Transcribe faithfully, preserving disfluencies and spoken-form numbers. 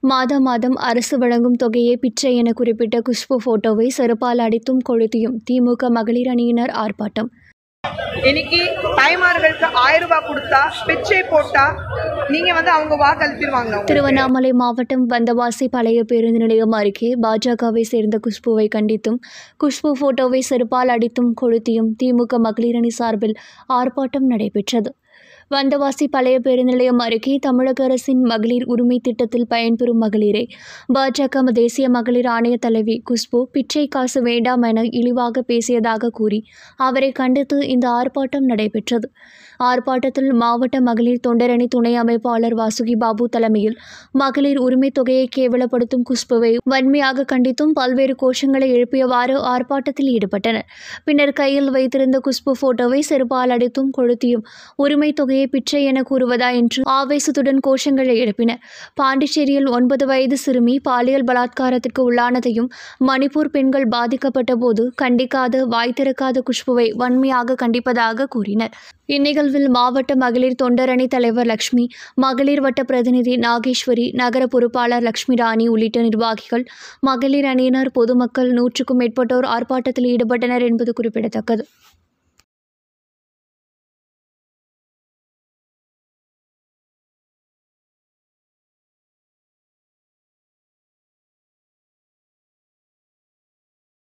மாதம் மாதம் அரசு வழங்கும் தொகையை பிச்சை என குறிப்பிட்ட குஷ்பு போட்டோவை செருப்பால் அடித்தும் கொளுத்தியும் திமுக மகளிர் அணியினர் ஆர்ப்பாட்டம். இன்னைக்கு தாய்மார்களுக்கு ஆயிரம் ரூபாய் கொடுத்தா பிச்சை போட்டா நீங்க வந்து அவங்க வாக்களிச்சிருவாங்க. திருவண்ணாமலை மாவட்டம் வந்தவாசி பழைய பேருந்து நிலையம் அருகே பாஜகவை சேர்ந்த குஷ்புவை கண்டித்தும் குஷ்பு போட்டோவை செருப்பால் அடித்தும் கொளுத்தியும் திமுக மகளிர் அணி சார்பில் ஆர்ப்பாட்டம் நடைபெற்றது. வந்தவாசி பழைய பேருந்து நிலையம் அருகே தமிழக அரசின் மகளிர் உரிமை திட்டத்தில் பயன்பெறும் மகளிரை பாஜக தேசிய மகளிர் ஆணைய தலைவி குஷ்பு பிச்சை காசு வேண்டாம் என இழிவாக பேசியதாக கூறி அவரை கண்டித்து இந்த ஆர்ப்பாட்டம் நடைபெற்றது. ஆர்ப்பாட்டத்தில் மாவட்ட மகளிர் தொண்டரணி துணை அமைப்பாளர் வாசுகி பாபு தலைமையில் மகளிர் உரிமை தொகையை கேவலப்படுத்தும் குஷ்புவை வன்மையாக கண்டித்தும் பல்வேறு கோஷங்களை எழுப்பியவாறு ஆர்ப்பாட்டத்தில் ஈடுபட்டனர். பின்னர் கையில் வைத்திருந்த குஷ்பு போட்டோவை செருப்பால் அடித்தும் கொளுத்தியும் உரிமை தொகையை பிச்சை என கூறுவதா என்று ஆவேசத்துடன் கோஷங்களை எழுப்பினர். பாண்டிச்சேரியில் ஒன்பது வயது சிறுமி பாலியல் பலாத்காரத்திற்கு உள்ளானதையும் மணிப்பூர் பெண்கள் பாதிக்கப்பட்ட போது கண்டிக்காத வாய் திறக்காத குஷ்புவை வன்மையாக கண்டிப்பதாக கூறினர். இந்நிகழ்வில் மாவட்ட மகளிர் தொண்டரணி தலைவர் லட்சுமி, மகளிர் வட்ட பிரதிநிதி நாகேஸ்வரி, நகர பொறுப்பாளர் லட்சுமி ராணி உள்ளிட்ட நிர்வாகிகள், மகளிர் அணியினர், பொதுமக்கள் நூற்றுக்கும் மேற்பட்டோர் ஆர்ப்பாட்டத்தில் ஈடுபட்டனர் என்பது குறிப்பிடத்தக்கது.